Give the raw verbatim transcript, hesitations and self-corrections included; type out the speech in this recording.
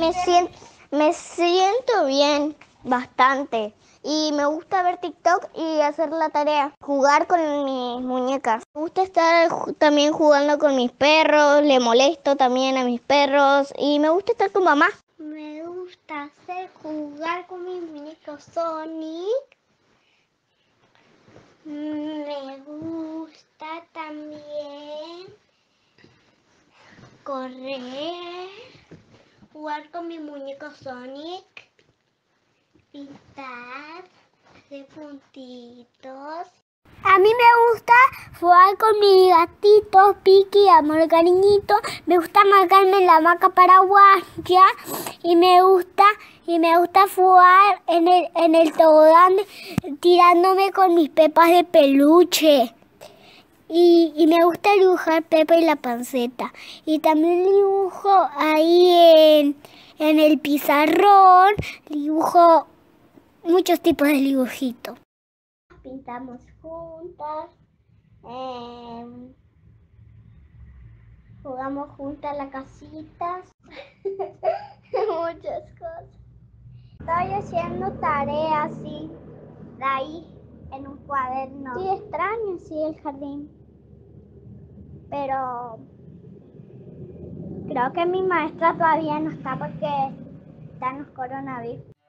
Me siento, me siento bien, bastante. Y me gusta ver TikTok y hacer la tarea, jugar con mis muñecas. Me gusta estar también jugando con mis perros, le molesto también a mis perros y me gusta estar con mamá. Me gusta hacer jugar con mis muñecos Sonic. Me gusta también correr, jugar con mi muñeco Sonic, pintar, hacer puntitos. A mí me gusta jugar con mi gatito, Piki, amor, cariñito. Me gusta marcarme en la hamaca paraguaya y me gusta y me gusta jugar en el en el tobogán tirándome con mis pepas de peluche. Y, y me gusta dibujar Pepa y la panceta. Y también dibujo ahí en, en el pizarrón, dibujo muchos tipos de dibujitos. Pintamos juntas, eh, jugamos juntas las casitas, muchas cosas. Estoy haciendo tareas, sí, de ahí, en un cuaderno. Sí, extraño, sí, el jardín. Pero creo que mi maestra todavía no está porque está en los coronavirus.